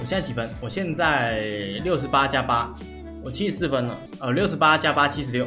我现在几分？我现在68加8，我74分了。68加8 76。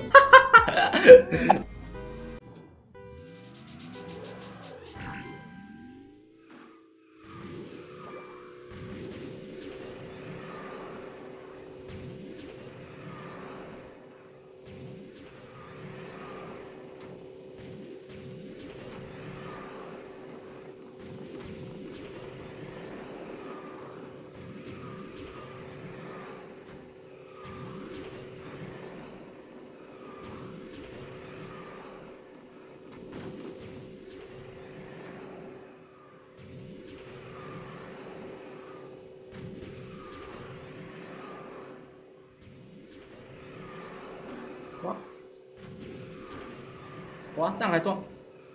哇，这样还中！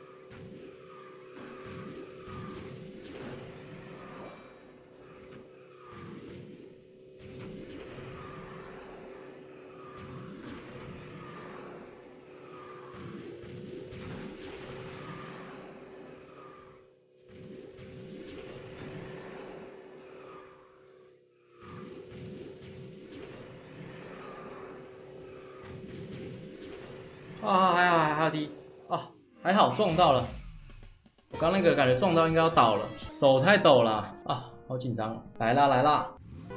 啊，还好低啊，还好撞到了。我刚那个感觉撞到应该要倒了，手太抖了啊，好紧张！来啦来啦！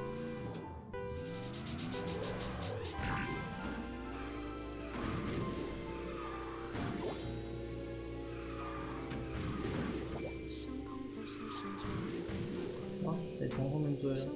哇，谁从后面追了？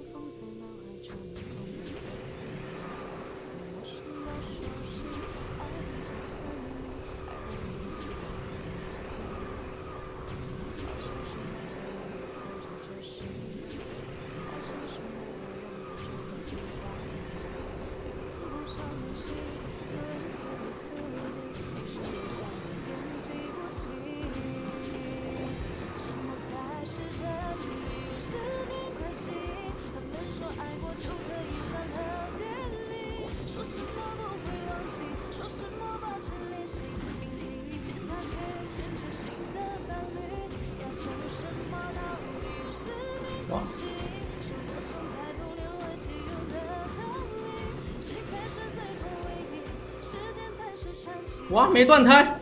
哇！哇，没断胎，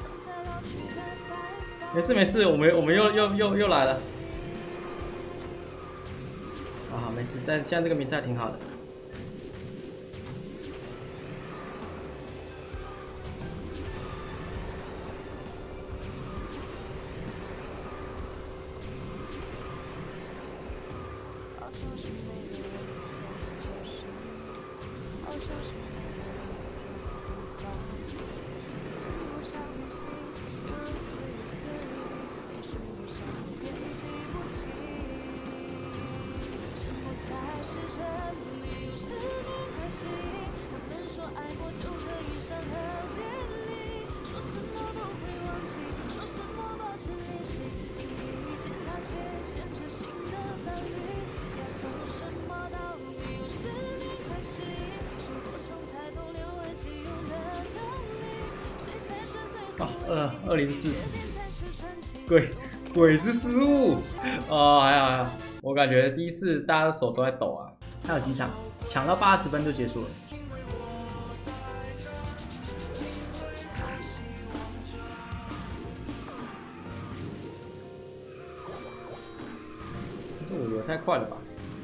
没事没事，我们又来了。啊，没事，现在这个名次还挺好的。204，鬼子失误还好，我感觉第一次大家的手都在抖啊。还有几场，抢到80分就结束了。这我觉得太快了吧？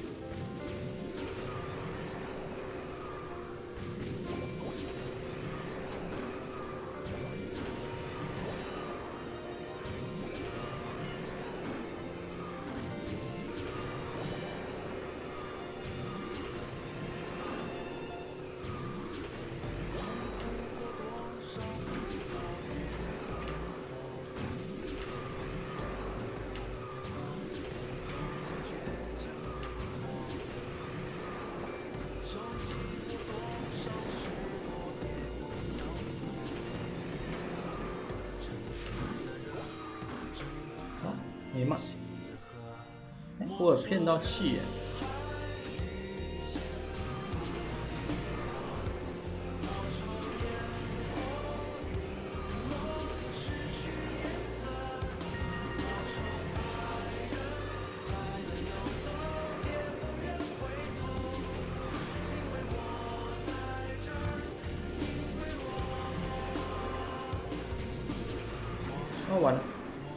没嘛？我有骗到气耶！ 完了。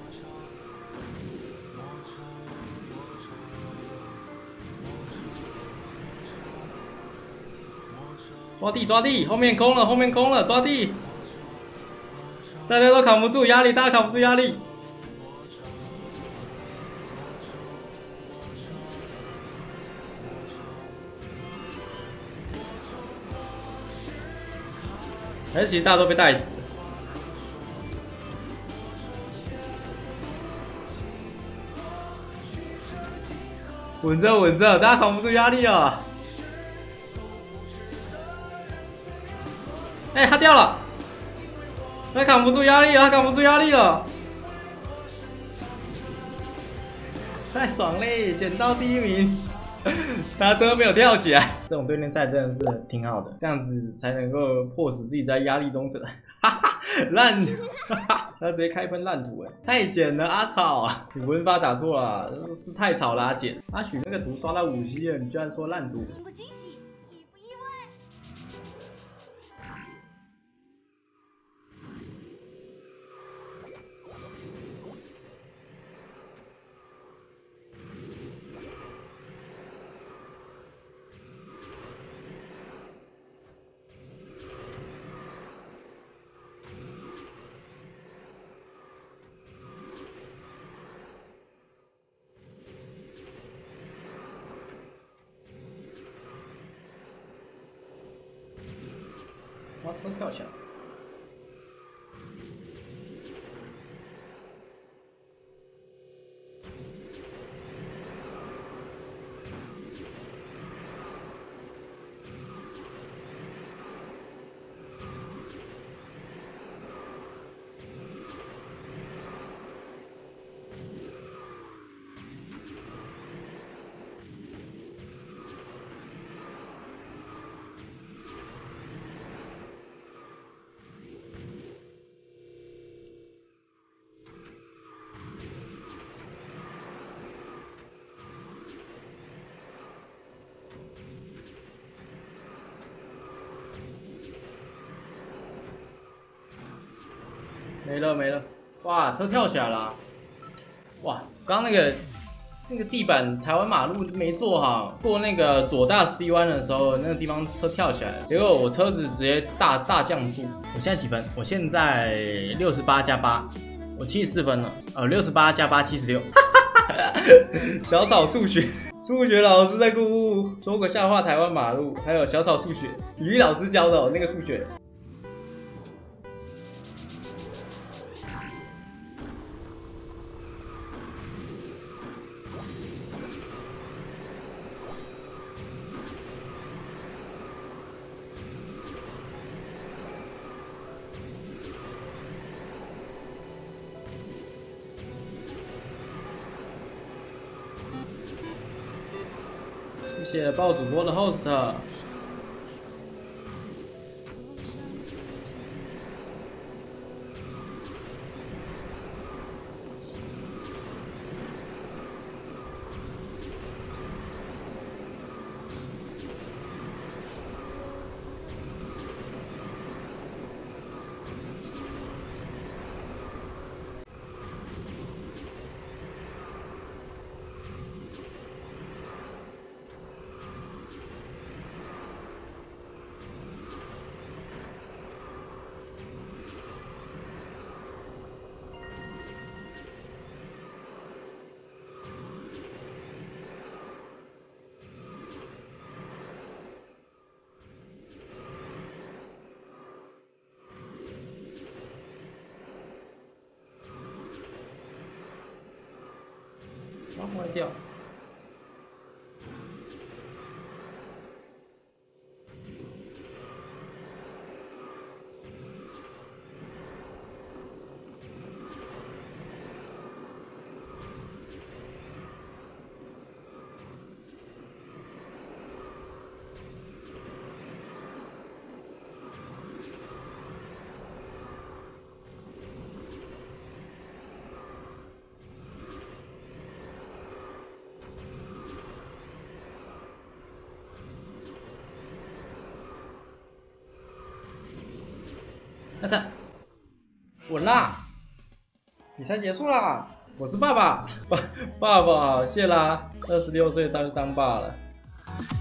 抓地抓地，后面空了，后面空了，抓地！大家都扛不住压力，大家扛不住压力。还是其实大家都被带死了。稳着稳着，大家扛不住压力啊！哎、他掉了，他扛不住压力了，他扛不住压力了，太爽嘞！捡到第1名，他车没有跳起来。这种对练赛真的是挺好的，这样子才能够迫使自己在压力中成。烂土，他直接开喷烂土哎，太简了阿草啊！你文法打错了，是太草啦简。阿许那个图刷到5C了，你居然说烂图？哇，车跳下来。没了没了，哇，车跳起来了、啊！哇，刚刚那个地板台湾马路没做好，过那个左大 C 弯的时候，那个地方车跳起来了，结果我车子直接大降速。我现在几分？我现在68加8，我74分了。68加8 76。小草数学，数学老师在哭，说个笑话，台湾马路，还有小草数学，体育老师教的那个数学。谢谢爆主播的 host。歪掉。那是稳啦， 比赛结束啦！我是爸爸，爸爸，谢啦！26岁当爸了。